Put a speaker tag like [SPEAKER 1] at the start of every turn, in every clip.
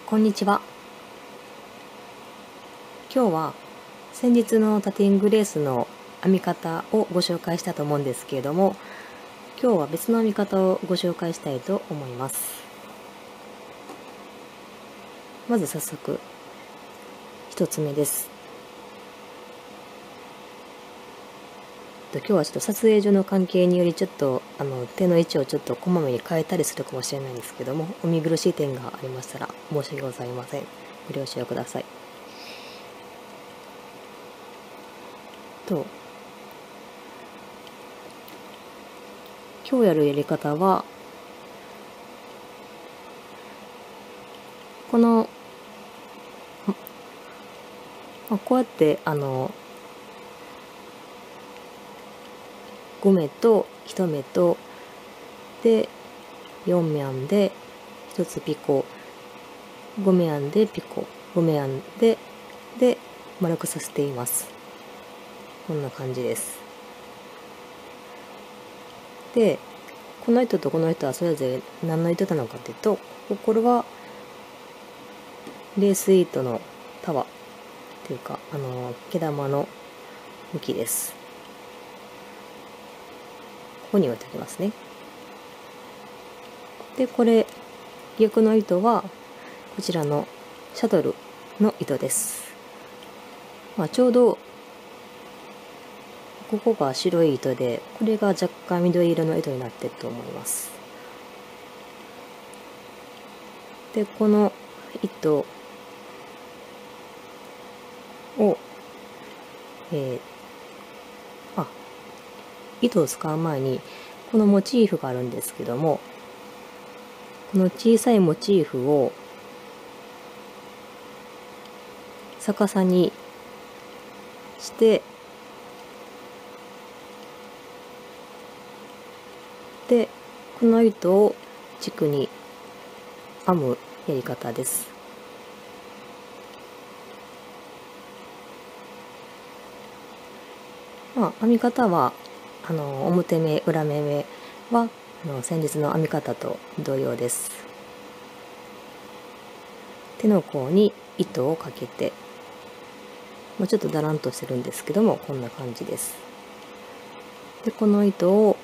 [SPEAKER 1] こんにちは。今日は先日のタティングレースの編み方をご紹介したと思うんですけれども、今日は別の編み方をご紹介したいと思います。まず早速一つ目です。今日はちょっと撮影上の関係によりちょっと手の位置をちょっとこまめに変えたりするかもしれないんですけども、お見苦しい点がありましたら申し訳ございません。ご了承ください。今日やるやり方はこのこうやって5目と1目とで4目編んで1つピコ、5目編んでピコ、5目編んで丸くさせています。こんな感じです。でこの糸とこの糸はそれぞれ何の糸なのかというと、これはレース糸の束というか毛玉の向きです。ここに置いておきますね。でこれ逆の糸はこちらのシャトルの糸です。ちょうどここが白い糸で、これが若干緑色の糸になっていると思います。でこの糸を糸を使う前にこのモチーフがあるんですけども、この小さいモチーフを逆さにしてでこの糸を軸に編むやり方です。編み方は表目裏目は先日の編み方と同様です。手の甲に糸をかけて、ちょっとだらんとしてるんですけども、こんな感じです。でこの糸を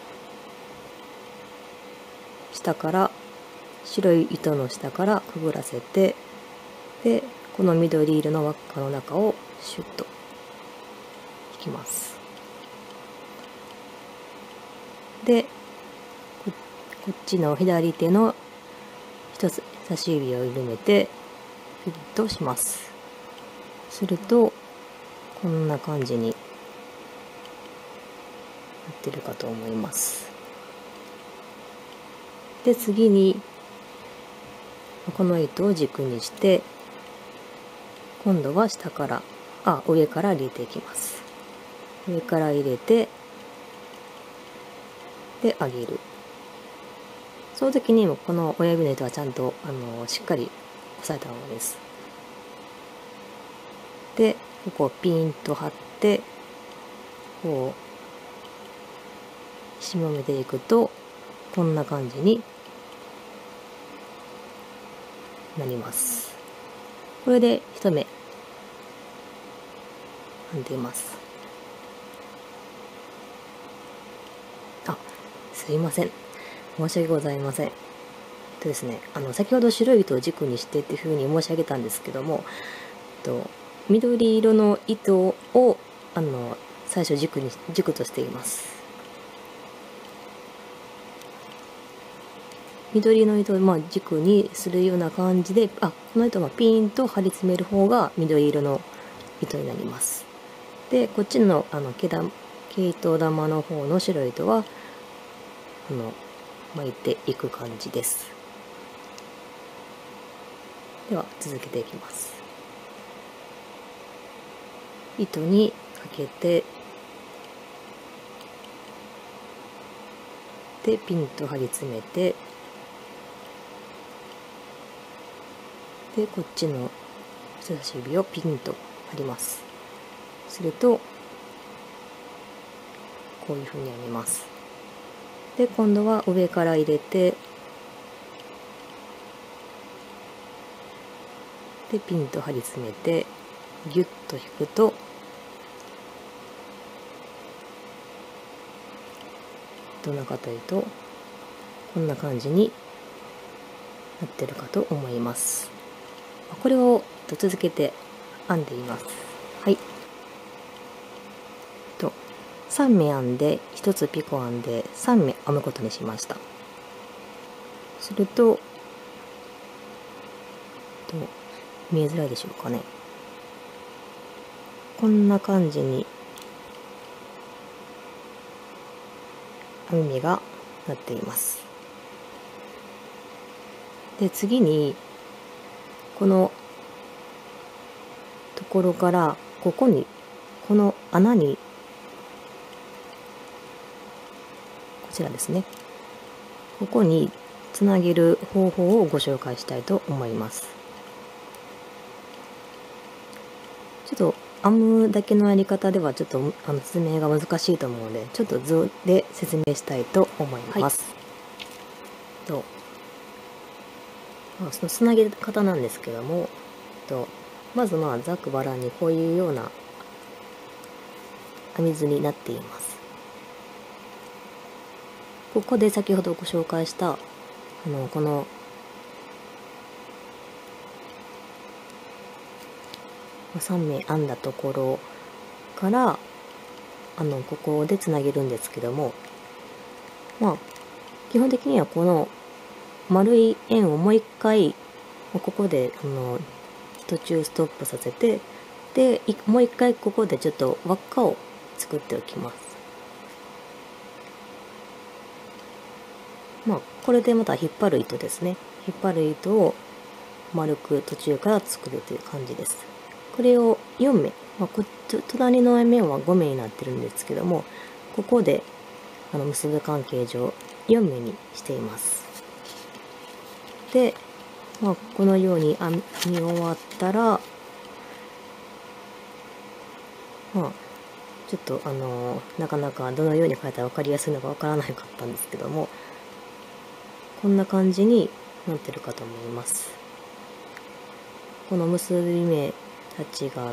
[SPEAKER 1] 下から白い糸の下からくぐらせて、でこの緑色の輪っかの中をシュッと引きます。でこっちの左手の人差し指を緩めてフィットします。するとこんな感じになってるかと思います。で次にこの糸を軸にして今度は上から入れていきます。上から入れてで上げる。その時にもこの親指の糸はちゃんとしっかり押さえたままです。でここをピンと張ってこうしもめていくとこんな感じになります。これで一目編んでいます。すいません、申し訳ございません。ですね、先ほど白い糸を軸にしてっていうふうに申し上げたんですけども、緑色の糸を最初軸としています。緑の糸を軸にするような感じで、この糸がピーンと張り詰める方が緑色の糸になります。でこっちの毛糸玉の方の白い糸は巻いていく感じです。では続けていきます。糸にかけてでピンと張り詰めて、でこっちの人差し指をピンと張ります。するとこういうふうに編みます。で今度は上から入れてでピンと張り詰めてギュッと引くとどんなかというとこんな感じになってるかと思います。これを続けて編んでいます。はい。3目編んで1つピコ編んで3目編むことにしました。すると見えづらいでしょうかね。こんな感じに編み目がなっています。で次にこのところからここにこの穴にこちらですね、ここにつなげる方法をご紹介したいと思います。ちょっと編むだけのやり方ではちょっと説明が難しいと思うので、ちょっと図で説明したいと思います。そのつなげ方なんですけども、まずざっくばらんにこういうような編み図になっています。ここで先ほどご紹介したこの3目編んだところからここでつなげるんですけども、基本的にはこの丸い円をもう一回ここで途中ストップさせて、でもう一回ここでちょっと輪っかを作っておきます。これでまた引っ張る糸ですね。引っ張る糸を丸く途中から作るという感じです。これを4目、隣の面は5目になってるんですけども、ここで結ぶ関係上4目にしています。で、このように編み終わったら、ちょっとなかなかどのように書いたら分かりやすいのか分からなかったんですけども、こんな感じになってるかと思います。この結び目たちがあって、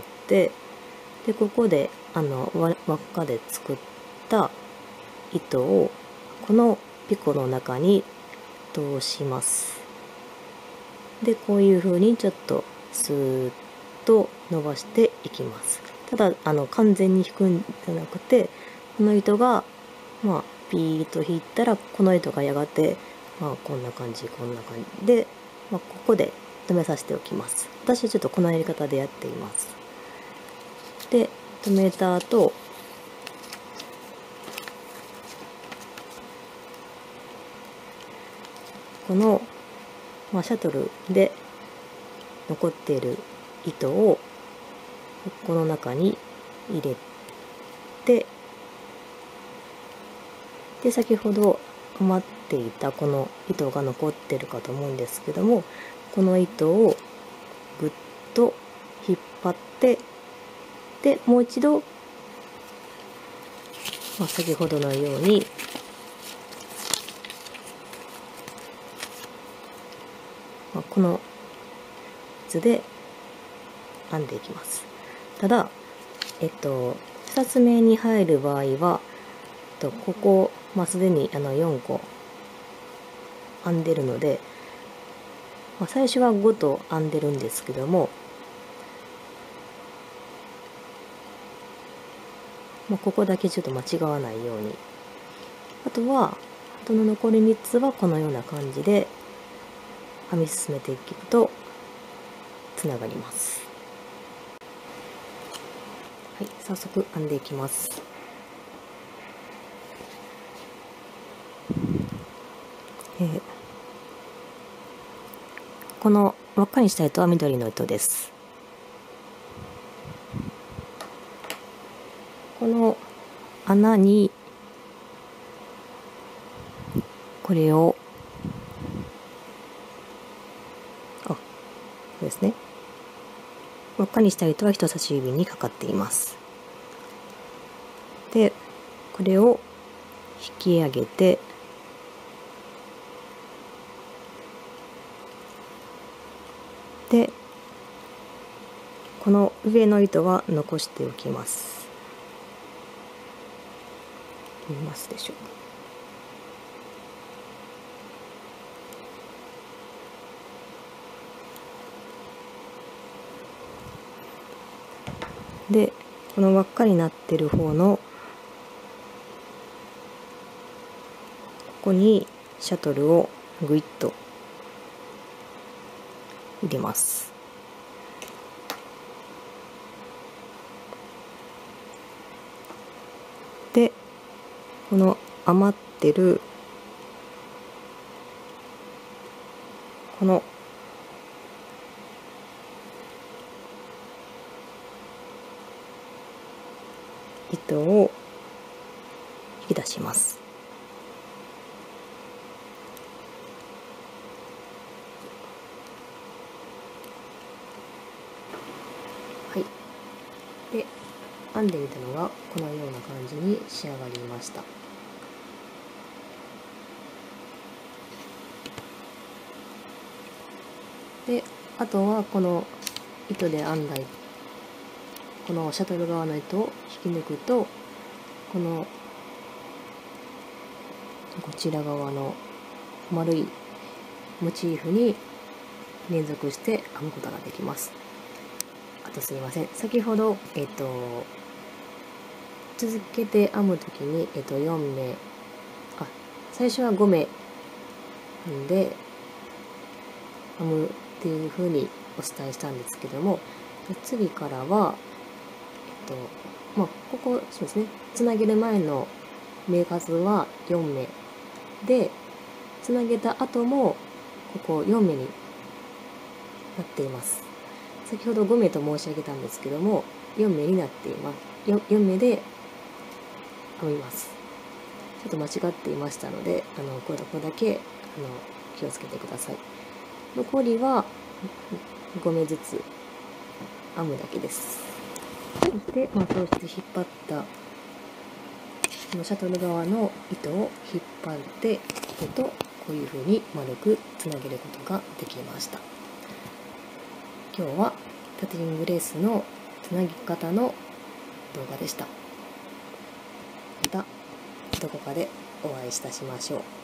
[SPEAKER 1] でここで輪っかで作った糸をこのピコの中に通します。でこういう風にちょっとスーッと伸ばしていきます。ただ完全に引くんじゃなくて、この糸がピーッと引いたらこの糸がやがてこんな感じで、ここで止めさせておきます。私はちょっとこのやり方でやっています。で止めた後、この、シャトルで残っている糸をこの中に入れて、で先ほど余っていたこの糸が残ってるかと思うんですけども、この糸をぐっと引っ張って、でもう一度、先ほどのようにこの図で編んでいきます。ただ2つ目に入る場合はここ、すでに4個編んでるので、最初は5と編んでるんですけども、ここだけちょっと間違わないように、あとの残り3つはこのような感じで編み進めていくとつながります。はい、早速編んでいきます。この輪っかにした糸は緑の糸です。この穴にこれをこれですね、輪っかにした糸は人差し指にかかっています。でこれを引き上げて、でこの上の糸は残しておきます。見ますでしょうか。でこの輪っかになってる方のここにシャトルをグイッと入れます。でこの余ってるこの糸を引き出します。はい。で編んでみたのがこのような感じに仕上がりました。であとはこの糸で編んだこのシャトル側の糸を引き抜くとこのこちら側の丸いモチーフに連続して編むことができます。あとすいません、先ほど続けて編むときに4目最初は5目編んで編むっていう風にお伝えしたんですけども、次からはここそうですね、つなげる前の目数は4目で、つなげた後もここ4目になっています。先ほど5目と申し上げたんですけども4目になっています。4目で編みます。ちょっと間違っていましたのでこれだけ気をつけてください。残りは5目ずつ編むだけです。そして、そうして引っ張ったこのシャトル側の糸を引っ張ってこういう風に丸くつなげることができました。今日はタティングレースのつなぎ方の動画でした。またどこかでお会いいたしましょう。